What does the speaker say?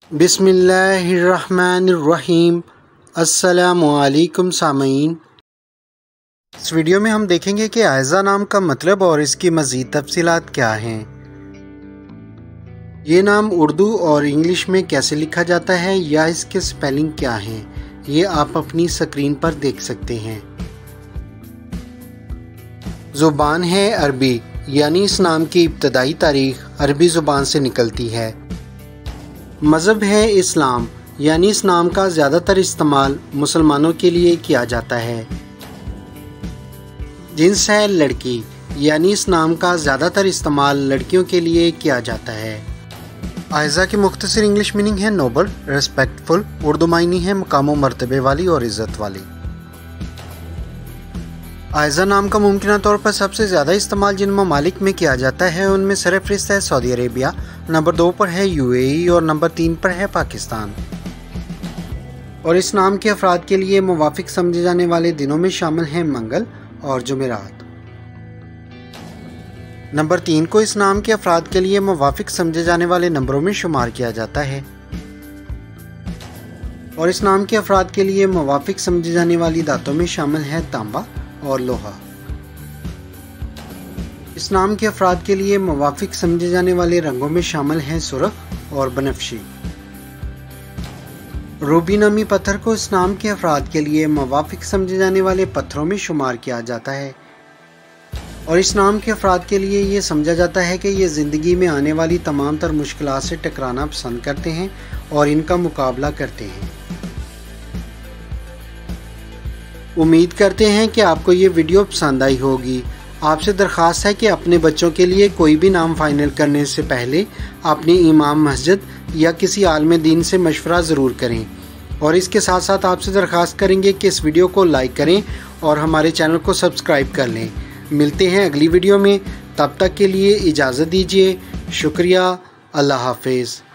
बिस्मिल्लाहिर्रहमानिर्रहीम। अस्सलामुअलैकुम सामीन। इस वीडियो में हम देखेंगे कि आयज़ा नाम का मतलब और इसकी मज़ीद तफसीलात क्या हैं। ये नाम उर्दू और इंग्लिश में कैसे लिखा जाता है या इसके स्पेलिंग क्या हैं, ये आप अपनी स्क्रीन पर देख सकते हैं। ज़ुबान है अरबी, यानी इस नाम की इब्तदाई तारीख अरबी ज़ुबान से निकलती है। मज़हब है इस्लाम, यानी इस नाम का ज़्यादातर इस्तेमाल मुसलमानों के लिए किया जाता है। जिन्स है लड़की, यानी इस नाम का ज़्यादातर इस्तेमाल लड़कियों के लिए किया जाता है। आयज़ा की मुख्तसर इंग्लिश मीनिंग है नोबल, रेस्पेक्टफुल। उर्दू मायनी है मकाम मर्तबे वाली और इज़्ज़त वाली। आयज़ा नाम का मुमकिन तौर पर सबसे ज़्यादा इस्तेमाल जिन ममालिक में किया जाता है उनमें सरफ़हरिस्त है सऊदी अरेबिया, नंबर 2 पर है UAE और नंबर 3 पर है पाकिस्तान। और इस नाम के अफराद के लिए मुवाफिक समझे जाने वाले दिनों में शामिल हैं मंगल और जुमेरात। नंबर 3 को इस नाम के अफराद के लिए मुवाफिक समझे जाने वाले नंबरों में शुमार किया जाता है। और इस नाम के अफराद के लिए मुवाफिक समझे जाने वाली धातों में शामिल है तांबा और लोहा। इस नाम के अफराद के लिए मुवाफिक समझे जाने वाले रंगों में शामिल हैं सुर्ख और बनफशी। रूबी नामी पत्थर को इस नाम के अफराद के लिए मुवाफिक समझे जाने वाले पत्थरों में शुमार किया जाता है। और इस नाम के अफराद के लिए ये समझा जाता है कि ये ज़िंदगी में आने वाली तमाम तर मुश्किलात से टकराना पसंद करते हैं और इनका मुकाबला करते हैं। उम्मीद करते हैं कि आपको ये वीडियो पसंद आई होगी। आपसे दरख्वास्त है कि अपने बच्चों के लिए कोई भी नाम फाइनल करने से पहले अपने इमाम मस्जिद या किसी आलिम दीन से मशवरा ज़रूर करें। और इसके साथ साथ आपसे दरख्वास्त करेंगे कि इस वीडियो को लाइक करें और हमारे चैनल को सब्सक्राइब कर लें। मिलते हैं अगली वीडियो में, तब तक के लिए इजाज़त दीजिए। शुक्रिया। अल्लाह हाफिज़।